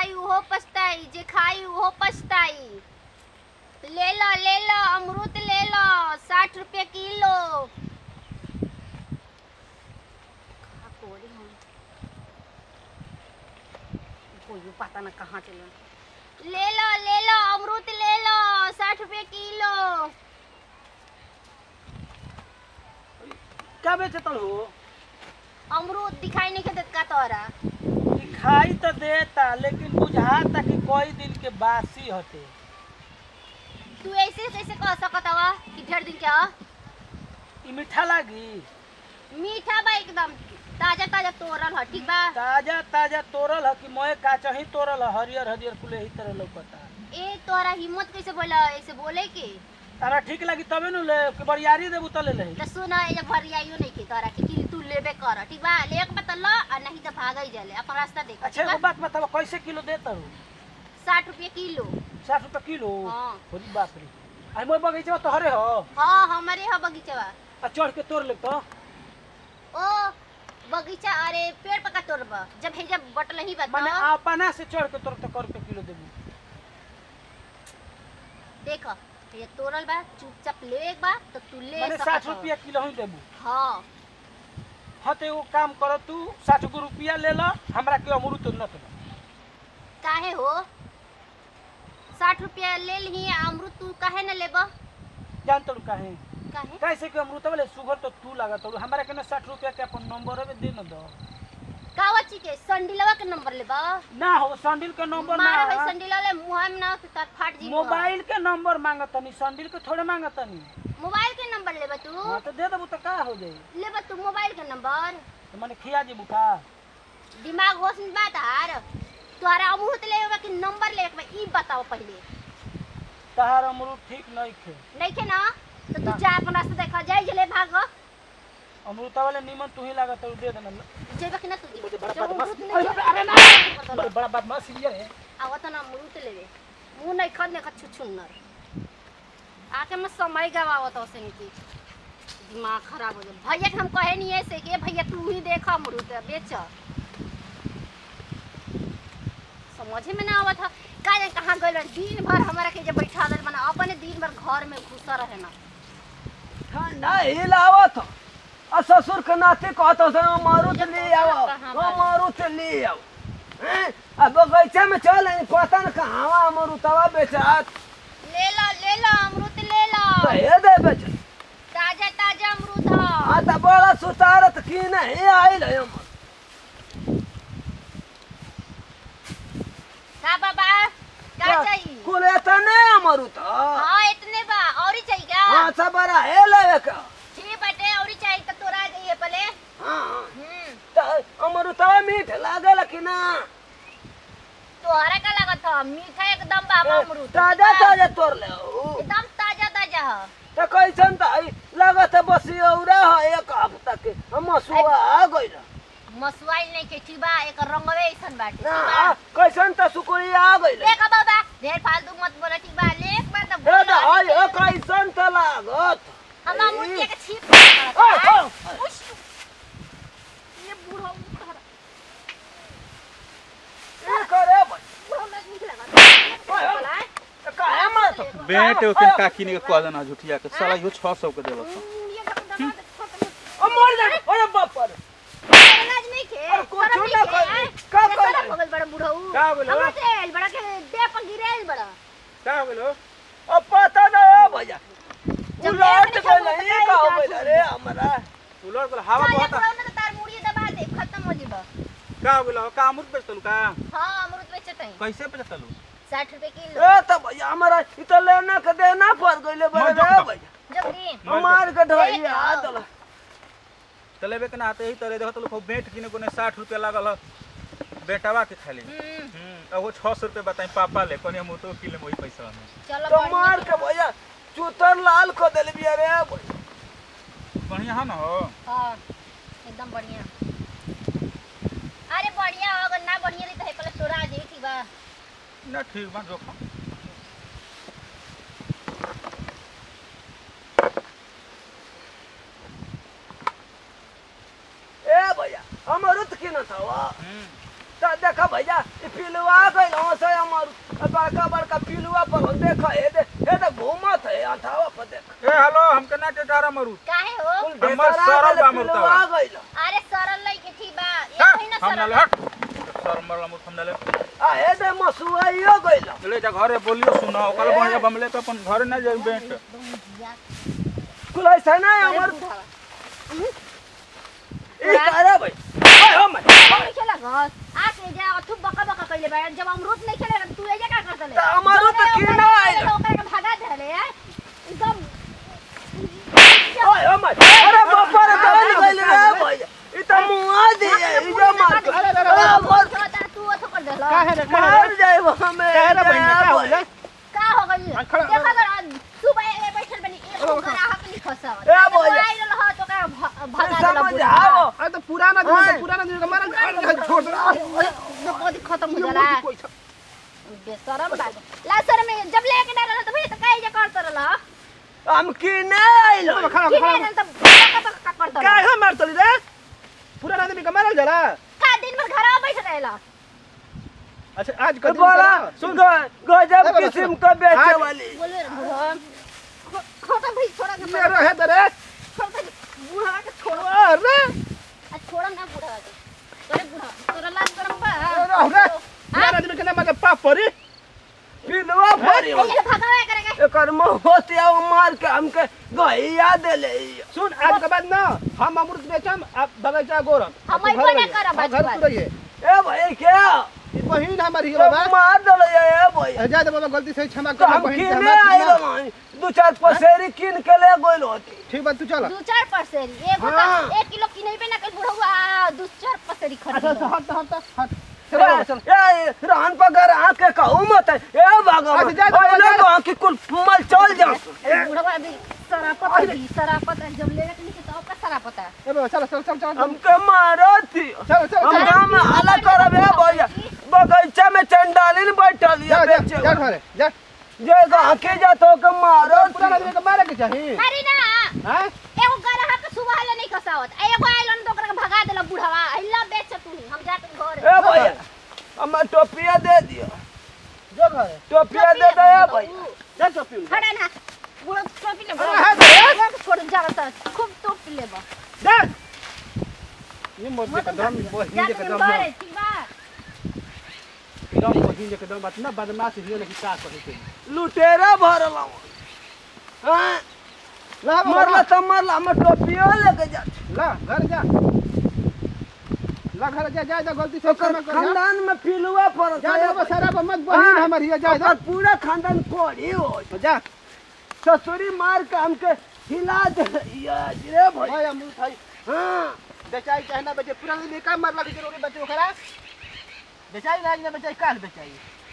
खाई वो पछताई, जे खाई वो पछताई। ले लो अमरूद ले लो, 60 रुपये किलो। कोई पता ना कहाँ चला। ले लो अमरूद ले लो, 60 रुपये किलो। क्या बेचता हो? अमरूद दिखाई नहीं देता का तोरा? दिखाई तो देता लेकिन बुझाता कि कोई दिन के बासी होते। तू ऐसे कैसे कह सकत हवा कि ढेर दिन के ह? ई मीठा लागी? मीठा बा एकदम ताजा ताजा तोरल ह, ठीक बा? ताजा ताजा तोरल ह कि मोए काचा ही तोरल ह, हरियर हरियर कुले ही तरह लौकता। ए तोरा हिम्मत कैसे बोला ऐसे बोले के? तारा ठीक लगी तबे नु ले कि बरियारी देबू त ले ले। तो सुन ए भरियाइयो नहीं के तोरा के कि तू लेबे कर, ठीक बा? ले एक बत ल और नहीं तो भागई जाले, अपन रास्ता देख। अच्छा एगो बात बतावा कैसे किलो देता हो? 60 रुपये किलो। 60 रुपये किलो? हां। होरी बाप रे। आई मोए बगीचा तो हरे हो? हां हमारे ह बगीचावा। आ चढ़ के तोड़ ले तो? ओ बगीचा अरे पेड़ पका तोड़बा जब हे जब बटल ही बता। माने अपना से चढ़ के तोड़ तो कर पे किलो देबू। देखो ये तोरल बा, चुपचाप ले एक बा तो तू ले माने 60 रुपया किलो ही देबू। हां हाँ तो एगो काम करो तू 60 रुपया ले लो, हमरा के अमरूद तो न दे। काहे हो? 60 रुपया ले ली अमरूद, तू काहे न लेबा? जान तोड़ काहे? काहे? कैसे के अमरूद वाले सुगर तो तू लगा तोड़, हमरा के न 60 रुपया के अपन नंबर में दे न दो। कावची के संडिलवा के नंबर लेबा? ना हो संडिल के नंबर ना। मारा भाई संडिलवा ले मुंह में ना तो फाट जी। मोबाइल के नंबर मांगतनी, संडिल के थोड़े मांगतनी। मोबाइल के नंबर लेबा तू? हां तो दे देबू तो का हो जाई? लेबा तू मोबाइल के नंबर? तो माने खिया जी बुखा। दिमाग होश में बात हार। तोरा अमरूद लेबा कि नंबर लेबा ई बताओ पहले। तहार अमरूद ठीक नहीं खे। नहीं खे ना? तो तू जा अपन रास्ता देखा जाई जले भाग। अमरूद वाले नीमन तू ही लागत तो दे देना। जेबा कि ना तू? बड़ा बात मत। अरे ना बड़ा बात मत सीरियस है। आवत ना अमरूद लेबे। मुंह नहीं खदने का छुछुन्नर। आके मैं समय गवावत हो से की दिमाग खराब हो जाए। भैया के हम कहे नहीं ऐसे कि भैया तू ही देखा अमरूद बेच। समझे में ना आवत है का जाने कहां गइल दिन भर हमरा के जे बैठा दल बना अपने दिन भर घर में घुसा रहे ना। ठंडा हिलावत आ ससुर के नाते कहतो से अमरूद ले आओ, अमरूद ले आओ। हैं अब बगीचा में चल पता न कहां अमरूदवा बेचात। ले लो अमरूद ले लो। कहे दे बेच ताजा ताजा अमरूद है। आ त बड़ा सुतारत की नहीं आइल हम। का बाबा का चाहिए? कुल इतने अमरूद? हां इतने बा और ही चाहिए क्या? हां सब बड़ा है लेवे का। ठीक बटे और ही चाहिए तो तोरा जाइए पहले। हां त अमरूदवा मीठ लागल कि ना? तोहरा का लागत है? मीठा एकदम बाबा अमरूद। ताजा ताजा तोड़ ले एकदम ताजा ताजा है। त कैसन त लागत बसी औरा है एक हफ्ता के मसुआ आ गइल। मसुआई नहीं के ठीक बा, एक रंगवे ऐसन बाटे। ना कैसन त सुकुरी आ गइल। देख बाबा ढेर फालतू मत बोला, ठीक बा? ले एक बार तो ए त हाय कैसन त लागत। हम मुर्गी के छीप करत। ये बूढ़ा उधर ए करे बूढ़ा में नहीं लगा। काहे मत बेट ओके काकी ने कह देना झुठिया के साला यो 600 के देलक। ये दबा दे। ओ मर जा ओए बाप रे। इलाज नहीं के। और कुछ ना कर का कर बगल बड़ा बूढ़ा ऊ। का बोलो? हमरा तेल बड़ा के दे पर गिरेल बड़ा। का बोलो? ओ पता ना भैया उलट के नहीं का हो गइल रे हमरा। उलट बोल हवा बहुत ना तो तार मुड़ी दबा दे खत्म हो जीबा। का बोलो? का अमरूद बेचतलू का? हां अमरूद बेचत है। कैसे बेचतलू? 60 रुपए किलो। ए त भैया हमरा इ त लेना के देना पड़ गइले बड़े रे भैया। जल्दी हमार के ढोई आ दल। तलेबे के नाते ही तले देखत लोग बेट किने कोने 60 रुपया लागल ह। बेटावा के खाली। अब वो 600 रुपया बताई पापा ले कोने हम तो किले मोही पैसा में। चलो तो मार के भैया चूतर लाल को देले बिया रे भैया। बढ़िया है ना हो? हां एकदम बढ़िया। अरे बढ़िया हो, अगर ना बढ़िया रही तो पहले तोरा आ जाई, ठीक बा? ना ठीक बा जोखा। ए भैया अमरूद की न था वा तो देखा भैया ई पिलुआ गइल से अमर बड़का बड़का पिलुआ पर देखा ए तो घूमत है अंठावा पर देख ए हेलो हमके ना टेटारा मरू काहे हो हमर सरल बा मरता पिलुआ गइल अरे सरल लई के थी बा एक महीना हम ना सरल ले हट सर मरला मुथ हम ना ले आ ए दे मसुआइयो गइल ले जा घरे बोलियो सुना ओकल बढ़िया बमले पे अपन घरे ना जाई बेट कुल ऐसा ना अमर ई करे भाई ओए हो मैं नहीं खेला घास आके जा अथु बका बका कइले बा जब अमरूद नहीं खेले तू एजे का करत ले तो अमरूद तो की ना आइल ओकर के भगा देले यार एकदम ओए हो मैं अरे बापा रे गइल गइल रे भैया ई त मुआ दे ई जो मार मर तू अथु कर देला काहे रे मार जाइब हमें काहे रे बहिनी का होले का हो गइल देखा कर सुबह ए बैठल बनी एक ग्राहक नहीं फसावत ए बोल आइल ह तो का भगा देला समझ आओ अरे तो पुराना दिन का मारा छोड़ दो कोदी खत्म हो जाला बेशरम बात ला सर में जब लेके डालल तो भई तो काहे जे करत रहला हम की ने आइल खड़ा कि नहीं त का करत रहला काहे मारतली रे पुराना आदमी का मारल जाला का दिन भर घर बैठ रहेला अच्छा आज का दिन बोला सुन गजब किस्म का बेचे वाली बोले भगवान खोटा भाई छोड़ा के ये रहे दे रे छोटा बूढ़ा के छोड़ो अरे आ छोड़ा ना बूढ़ा के तोरे बूढ़ा तोरा लाज करम बा रहो रे पुराना आदमी के नाम का पाप परी पिलवा फरी ये भगावे करेगा एकर मोहते आ मार के हमके गहिया देले सुन आज के बाद ना हम अमृत बेचम आप बगीचा गोरम हम ही बने करब आज घर तू रहिए ए भाई क्या ई बहिन हमारी है तो बाबा मार देले ए भाई जा दे बाबा गलती से क्षमा तो कर हम बहिन किने आइल दो चार पसेरी किन के ले गइल होती ठीक बात तू चल 2-4 पसेरी एगो हाँ। तो 1 किलो किने पे ना कल बुढ़वा 2-4 पसेरी अच्छा खरीद हट चलो चल ए रहन पगर आंख के कहू मत ए भगवान अच्छा, जा, ओए लोग आंख कुल मल चल जा बुढ़वा अभी सरापत जब लेने के लिए तो आपका सरापत है ए बाबा चल हमके मारो थी चल हम गांव में हाला करब ए भैया बगीचा में चंडालिन बैठल जा या जा बेचे जा घरे जा जे गांके जा तो के मारो पुराना आदमी के मारे के चाहिए अरे ना हां एगो ग्राहक सुबह ले नहीं कसावत एगो आइलन तो ओकरा के भगा देला बुढ़वा हिला बेच तू हम जाके घर ए भैया हम टोपिया दे दियो जो घरे टोपिया दे दे ए भैया जा टोपी खड़ा ना बुढ़वा टोपी ले अरे हाथ दे। छोड़ जा खूब टोपी ले बा जा ये मोदी का दम बहिन जा के तुम दम घरे ठीक बा दम बहिन के दम बात ना बदमाश हियो ने का करे के लुटेरा भरल हां ला मरला त मरला हम टोपियो लेके जा ला घर जा ला घर जा गलती से ओकर क्षमा कर खानदान में पिलुआ पर जा जा सारा मत बहिन हमारी है, जा जा ओकर पूरा खानदान कोड़ी हो जा ससुरी मार के हमके हिला दे या रे भाई भाई अमरूद भाई हां बेचाई चाहे ना बेचे पुराना में का मार लगे जरूरी बचे ओकरा बेचाई ना बेचाई काल बेचाई